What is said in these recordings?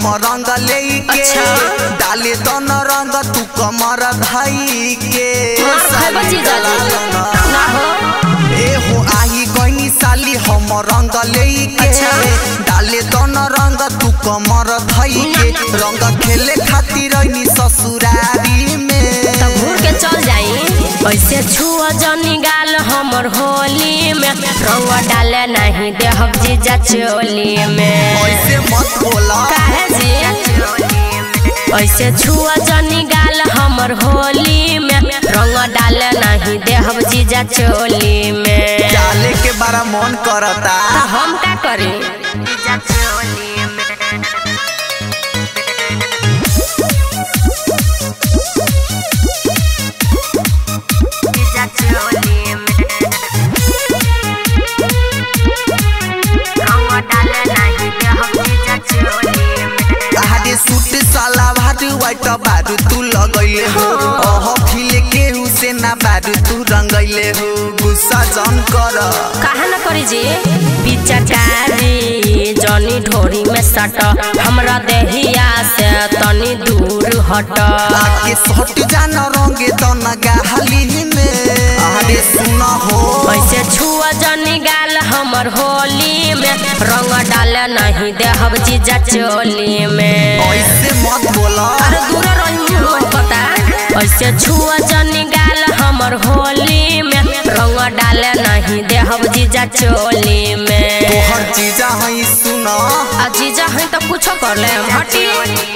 हम रंग लेके डाले दोन रंग तू कमर धाई के ए हो आई गईनी साली हम रंग लेके डाले दोन रंग तू कमर धाई के रंग खेले खातिर रही ससुरारी में घूर के चल जाई ऐसे छुआ जनी गाल हमर होली में रंग डाले नहीं देहब जीजा चोली में ऐसे मत बोला काहे जी ऐसे छुआ जनी गाल हमर होली में रंग डाले नहीं देहब जीजा चोली में डाले के बड़ा मन करता हम का करी जीजा चोली में सूट साला भारू वाइट बारू तू लगैले हो ओह खिले केहू से ना बारू तू रंगैले हो गुस्सा जन कर कहा न करी जी पिचकारी जनी ढोरी में सट हमरा देहिया से तनी दूर हट आके सट जान रंगे तन गाली में अरे सुन हो ऐसे छुआ जनी गाल हमर होली में रंग डाले नहीं देहब जीजा चोली में ऐसे मत बोला अरे दूर रही पता ऐसे छुआ जनी गाल हमर होली में रंग डाले नहीं देहब जीजा चोली में तोहर जीजा है सुन आ जीजा है तो कुछ कर ले हटी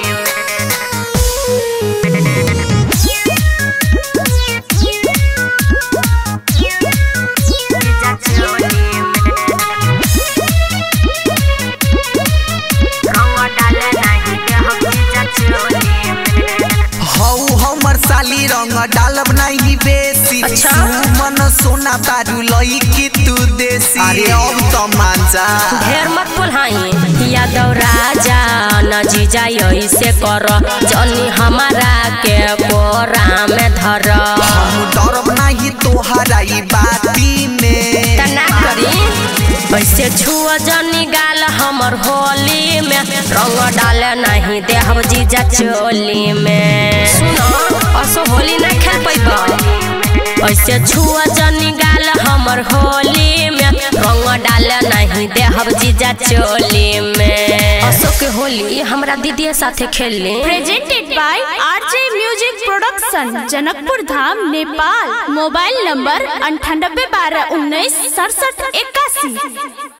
साली रंग डालब नहीं बेसी मन सोना तारू लई की तू देसी अरे अब तो मांजा ढेर मत बोलाई यादव राजा न जीजा ऐसे कर जनी हमारा के कोरा में धर हम डरब नहीं तोहरा ई बाती में तना करी ऐसे छुआ जनी गाल हमर होली में रंग डाले नहीं देहब जीजा चोली में सुनो असो होली ना खेल पैबा ऐसे छुआ जनी गाल हमर होली में रंग डाले नहीं देहब जीजा चोली में असो के होली हमरा दीदी साथे खेल ले presented by RJ music production Janakpur Dham Nepal mobile number 9812196781।